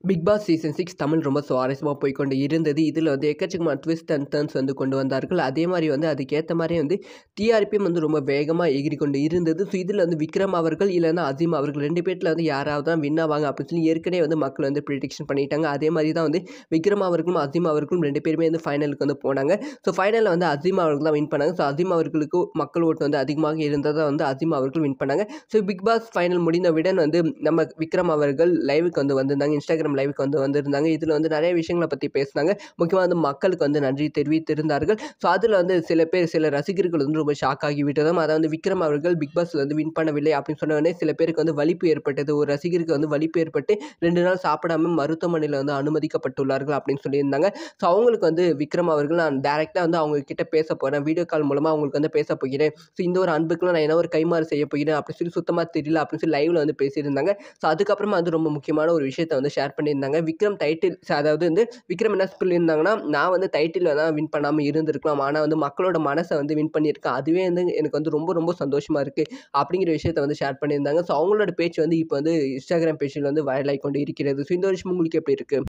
Big Boss season 6 Tamil ரொம்ப சுவாரஸ்யமாக போய்க்கொண்டு இருந்தது. இதில் வந்து எக்கச்சக்கமான ட்விஸ்ட் அண்ட் டர்ன்ஸ் வந்து கொண்டு வந்தார்கள். அதே மாதிரி வந்து அதுக்கேற்ற மாதிரியே வந்து டிஆர்பியும் வந்து ரொம்ப வேகமாக எகிரி கொண்டு இருந்தது. ஸோ இதில் வந்து விக்ரம் அவர்கள் இல்லைன்னா அசீம் அவர்கள் 2 பேரில் வந்து யாராவது தான் வின் ஆவாங்க அப்படின்னு சொல்லி ஏற்கனவே வந்து மக்கள் வந்து ப்ரிடிக்ஷன் பண்ணிட்டாங்க. அதே மாதிரி தான் வந்து விக்ரம் அவர்களும் அசீம் அவர்களும் 2 பேருமே வந்து ஃபைனலுக்கு வந்து போனாங்க. ஸோ ஃபைனலில் வந்து அசீம் அவர்கள் தான் வின் பண்ணாங்க. ஸோ அசீம் அவர்களுக்கு மக்கள் ஓட்டு வந்து அதிகமாக இருந்ததை வந்து அசீம் அவர்கள் வின் பண்ணாங்க. ஸோ பிக் பாஸ் ஃபைனல் முடிந்தவுடன் வந்து நம்ம விக்ரம் அவர்கள் லைவுக்கு வந்து வந்திருந்தாங்க. இன்ஸ்டாகிராம் லைவுக்கு வந்து வந்திருந்தாங்க. இதில் வந்து நிறைய விஷயங்களை பற்றி பேசினாங்க. முக்கியமாக வந்து மக்களுக்கு வந்து நன்றி தெரிவித்திருந்தார்கள். ஸோ அதில் வந்து சில ரசிகர்கள் வந்து ரொம்ப ஷாக் ஆகி விட்டதும், அதை வந்து விக்ரம் அவர்கள் பிக் பாஸ்ல வந்து வின் பண்ணவில்லை அப்படின்னு சொன்ன உடனே சில பேருக்கு வந்து வலிப்பு ஏற்பட்டது. ஒரு ரசிகருக்கு வந்து வலிப்பு ஏற்பட்டு 2 நாள் சாப்பிடாம மருத்துவமனையில் வந்து அனுமதிக்கப்பட்டுள்ளார்கள் அப்படின்னு சொல்லியிருந்தாங்க. ஸோ அவங்களுக்கு வந்து விக்ரம் அவர்கள் நான் டேரெக்டாக வந்து அவங்க கிட்ட பேச போகிறேன், வீடியோ கால் மூலமாக அவங்களுக்கு வந்து பேச போகிறேன். ஸோ இந்த ஒரு அன்புக்குலாம் நான் என்ன ஒரு கைமாறு செய்ய போகிறேன் அப்படின்னு சொல்லி சுத்தமாக தெரியல அப்படின்னு சொல்லி லைவ்ல வந்து பேசியிருந்தாங்க. ஸோ அதுக்கப்புறமா வந்து ரொம்ப முக்கியமான ஒரு விஷயத்தை வந்து ஷேர் பண்ணியிருந்தாங்க. விக்ரம் டைட்டில், அதாவது வந்து விக்ரம் என்ன சொல்லியிருந்தாங்கன்னா, நான் வந்து டைட்டில் தான் வின் பண்ணாமல் இருந்திருக்கலாம், ஆனால் வந்து மக்களோட மனசை வந்து வின் பண்ணியிருக்கேன், அதுவே வந்து எனக்கு வந்து ரொம்ப ரொம்ப சந்தோஷமாக இருக்குது அப்படிங்கிற விஷயத்தை வந்து ஷேர் பண்ணியிருந்தாங்க. ஸோ அவங்களோட பேச்சு வந்து இப்போ வந்து இன்ஸ்டாகிராம் பேஜில் வந்து வைரலாகி கொண்டு இருக்கிறது. ஸோ இந்த விஷயம் உங்களுக்கு எப்படி இருக்குது?